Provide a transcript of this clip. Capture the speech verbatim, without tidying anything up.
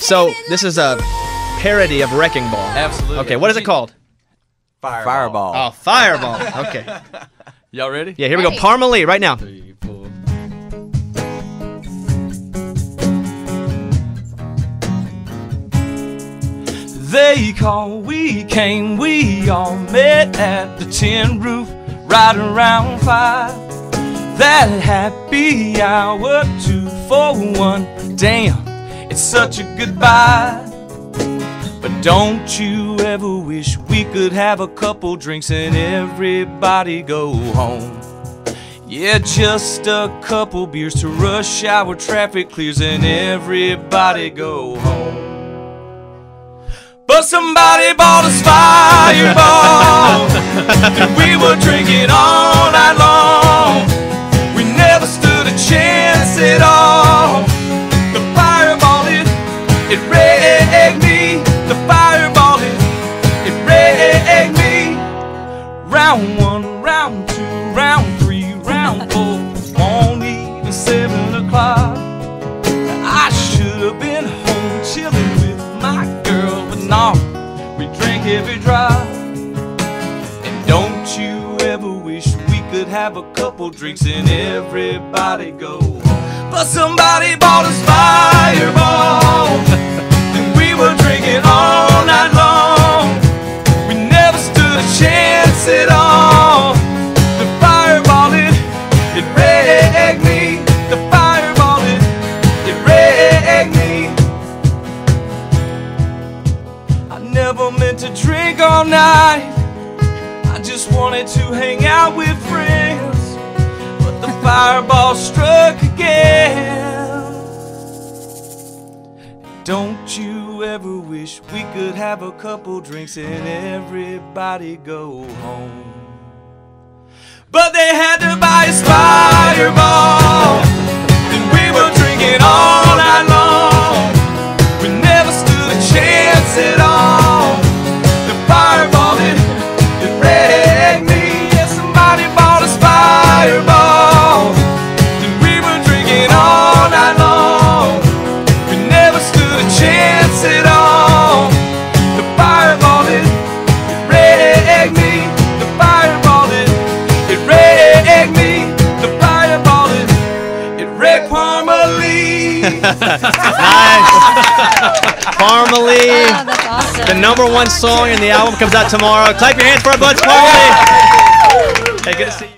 So this is a parody of Wrecking Ball. Absolutely. Okay, what is it called? Fireball. Fireball. Oh, Fireball. Okay. Y'all ready? Yeah, here we go. Parmalee, right now. Three, four. They call, we came, we all met at the tin roof right around five. That happy hour, two for one. Damn, it's such a goodbye. But don't you ever wish we could have a couple drinks and everybody go home? Yeah, just a couple beers to rush hour traffic clears and everybody go home. But somebody bought us Fireball and we were drinking all night long. We never stood a chance at all. The Fireball, it, it wrecked me. The Fireball, it, it wrecked me. Round one, round two, round three, round four, won't even seven o'clock. I should have been home chilling with my girl, but no, we drank every drop. And don't you ever wish we could have a couple drinks and everybody go home? But somebody bought us Fireball and we were drinking all night long. We never stood a chance at all. The Fireball, it, it wrecked me. The Fireball, it, it wrecked me. I never meant to drink all night. I just wanted to hang out with friends. But the Fireball struck again. Don't you ever wish we could have a couple drinks and everybody go home? But they had to buy us Fireball and we were drinking all night long. We never stood a chance at all. The Fireball, it, it wrecked me. Yeah, somebody bought us Fireball and we were drinking all night long. We never stood a chance at all. The Fireball, it, it wrecked me. The Fireball, it, it wrecked me. The Fireball, it, it wrecked Parmalee. Nice. Parmalee. Oh, that's awesome. The number one song in the album comes out tomorrow. Clap your hands for our buds, Parmalee. Hey, good to see you.